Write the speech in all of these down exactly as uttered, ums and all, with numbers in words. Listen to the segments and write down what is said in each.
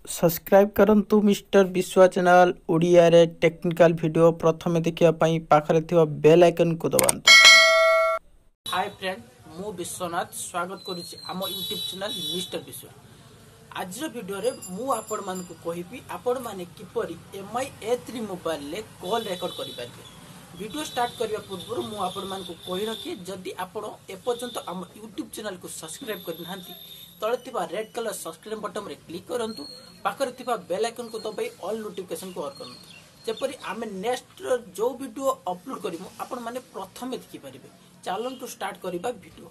Subscribe करंतु mister विश्वा channel Odia रे टेक्निकल वीडियो प्रथमे देखिया पई पाखरे थिबा बेल आइकन को दबांतु। हाय फ्रेंड, मु विश्वनाथ स्वागत करूची आम यूट्यूब चैनल मिस्टर विश्वा। आज वीडियो रे मु आपण मान को कहिबी आपण माने किपरि M I A three mobile ले कॉल रिकॉर्ड करि पारबे। वीडियो स्टार्ट करबा पूर्व मु आपण मान को कहि रखी जदि आपण एपर्यंत आम यूट्यूब चैनल को सब्सक्राइब करनांती तळे थिबा रेड कलर सब्सक्राइब बटन रे क्लिक करंतु। पाखरे थिबा बेल आइकन को दबाई ऑल नोटिफिकेशन को ऑन करंतु। जेपरि आमे नेक्स्ट जो वीडियो अपलोड करिमु आपण माने प्रथमे देखि परिबे। चलंतु स्टार्ट करबा वीडियो।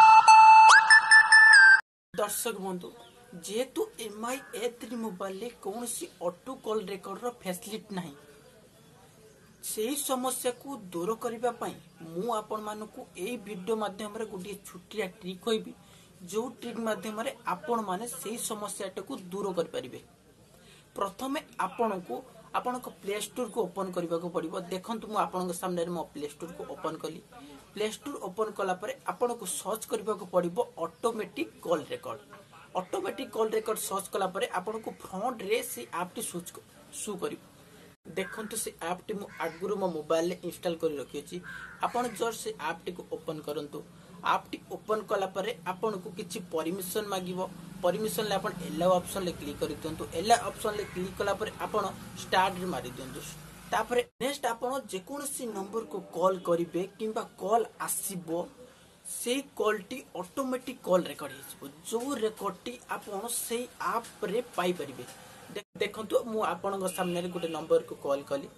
दर्शक बंधु, जेहेतु M I A three mobile ले कोनसी ऑटो कॉल रिकॉर्ड रो फैसिलिटी नाही, सेही समस्या को दूर करबा पई मु आपण मानकु एई वीडियो माध्यम रे गुडी छुटिया ट्रिक होइबी, जो ट्रिक माध्यम रे आपण माने सेही समस्या को दूर कर परिबे। प्रथमे आपण को आपण को प्ले स्टोर को ओपन करबा को पड़िबो। देखंतु मु आपण के सामने रे मो प्ले स्टोर को ओपन कली। प्ले स्टोर ओपन कला परे आपण को सर्च करबा को पड़िबो automatic call record. Automatic call record search कला परे आपण को फ्रंट रे से ऐप टी सूच शू करिवो। देखंतु से ऐप टी मु आगुरु मो मोबाइल ले इंस्टॉल करि रखि अछि। आपण जस्ट से ऐप टी को ओपन करंतु। ऐप टी ओपन कला परे आपण को किछि परमिशन मागिबो। परमिशन ले आपण एला ऑप्शन ले क्लिक करि दियंतु। एला ऑप्शन ले क्लिक कला परे आपण स्टार्ट रे मारि दियंतु। तापरे नेक्स्ट आपण जे कोनसी नंबर को कॉल करिवे किंबा कॉल आसीबो, से कॉल टी ऑटोमेटिक कॉल रिकॉर्ड हिसबो। जो रिकॉर्ड टी आपण से ऐप रे पाई परिबे। देखंतु मु आपण को सामने रे गोटे नंबर को कॉल कली।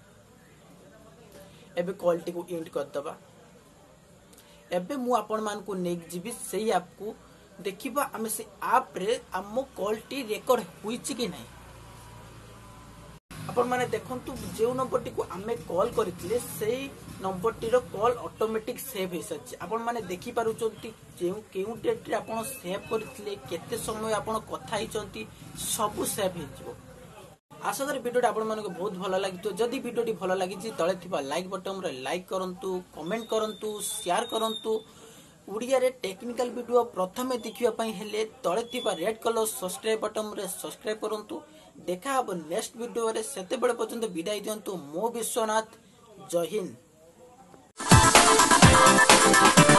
एबे कॉल टी को एंड कर दबा। एबे मु आपण मान को नेक जीबी सेही ऐप को देखिबा आमे से ऐप रे हमो कॉल टी रिकॉर्ड होईची कि नाही। आपण माने देखंतु जे नंबर टी को आमे कॉल करथिले सेही नंबर टी रो कॉल ऑटोमेटिक सेव हे सच्ची। आपण माने देखि पारुचंती जे केउ डेट रे आपण सेव करथिले, केते समय आपण कथा हिचंती, सब सेव हे जिवो। आशा करी वीडियो आपण मानको बहुत भलो लागितो। जदि वीडियो टी भलो लागिछि तळे थिबा लाइक बटन रे लाइक करंतु, कमेंट करंतु, शेयर करंतु। उड़िया रे टेक्निकल वीडियो प्रथमे देखिबा पई हेले तळे थिबा रेड कलर सब्सक्राइब बटन रे सब्सक्राइब करंतु। देखा अब नेक्स्ट वीडियो रे, सेते बेले पर्यंत विदाई दियंतु। मो विश्वनाथ, जय हिंद।